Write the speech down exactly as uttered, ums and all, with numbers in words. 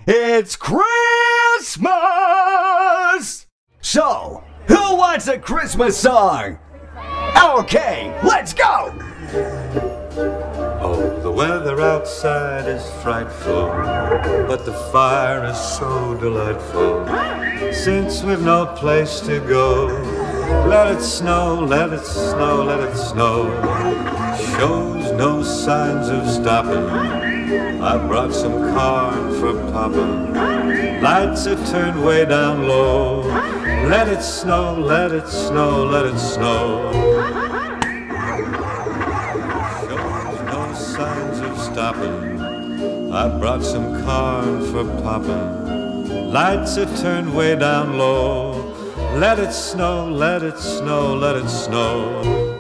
It's Christmas! So, who wants a Christmas song? Okay, let's go! Oh, the weather outside is frightful, but the fire is so delightful. Since we've no place to go, let it snow, let it snow, let it snow. Shows no signs of stopping. I brought some corn for popping. Lights are turned way down low. Let it snow, let it snow, let it snow. Shows no signs of stopping. I brought some corn for popping. Lights are turned way down low. Let it snow, let it snow, let it snow.